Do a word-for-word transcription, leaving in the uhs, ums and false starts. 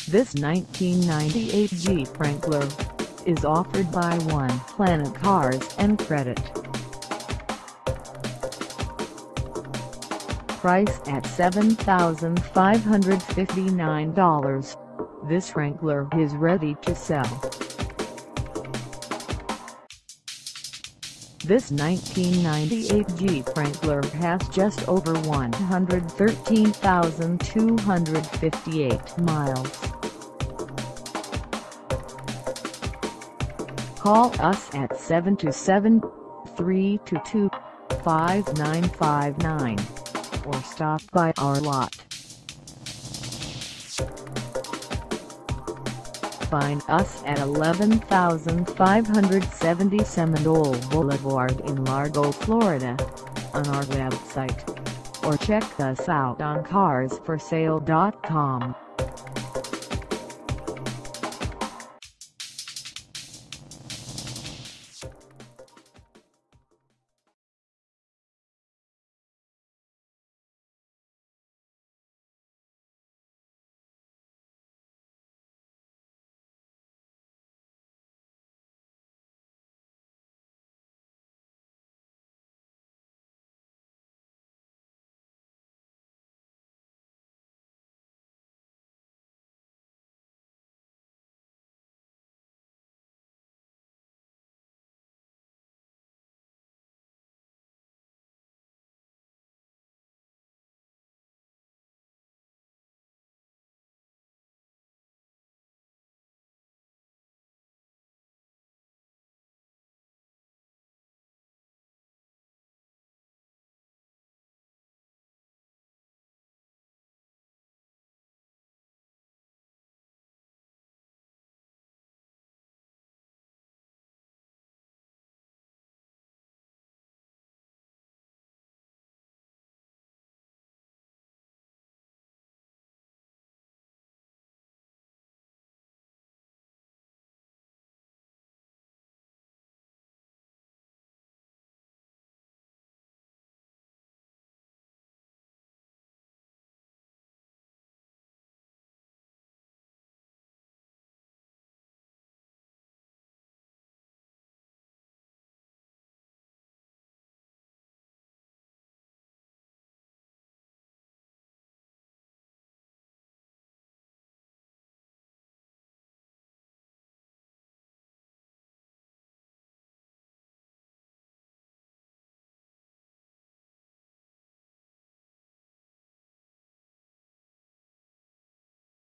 This nineteen ninety-eight Jeep Wrangler is offered by One Planet Cars and Credit. Priced at seven thousand five hundred fifty-nine dollars, this Wrangler is ready to sell. This nineteen ninety-eight Jeep Wrangler has just over one hundred thirteen thousand two hundred fifty-eight miles. Call us at seven two seven, three two two, five nine five nine or stop by our lot. Find us at eleven thousand five hundred seventy Seminole Boulevard in Largo, Florida, on our website, or check us out on cars for sale dot com.